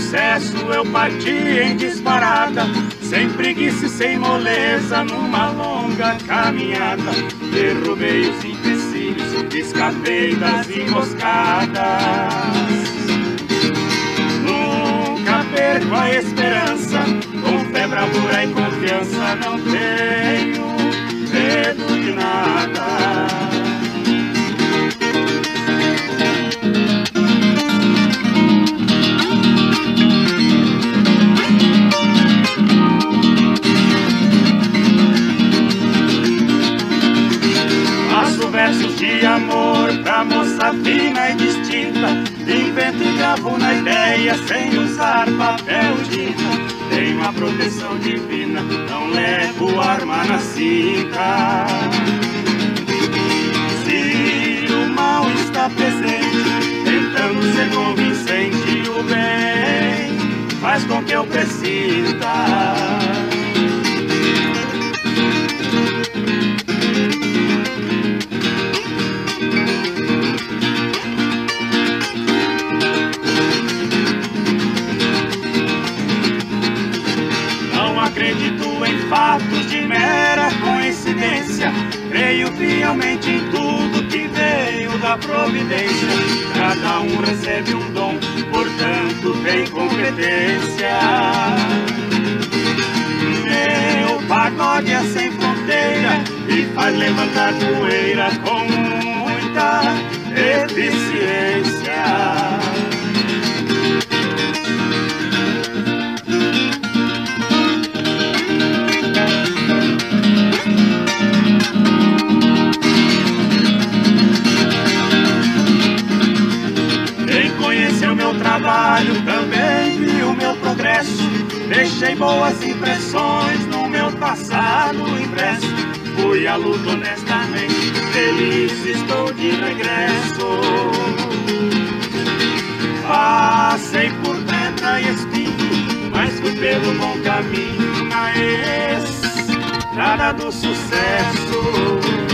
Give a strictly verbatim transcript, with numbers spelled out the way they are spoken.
sucesso eu parti em disparada, sem preguiça e sem moleza, numa longa caminhada. Derrubei os empecilhos, escapei das emboscadas. Nunca perco a esperança, com fé, bravura e confiança, não tenho medo de nada. Versos de amor pra moça fina e distinta, invento e gravo na ideia sem usar papel e tinta. Tenho a proteção divina, não levo arma na cinta. Se o mal está presente, tentando ser convincente, o bem faz com que eu pressinta. Acredito em fatos de mera coincidência, creio fielmente em tudo que veio da providência. Cada um recebe um dom, portanto tem competência. Meu pagode é sem fronteira e faz levantar poeira com muita eficiência. Trabalho, também vi o meu progresso, deixei boas impressões no meu passado impresso. Fui à luta honestamente, feliz estou de regresso. Passei por pedra e espinho, mas fui pelo bom caminho, na estrada do sucesso.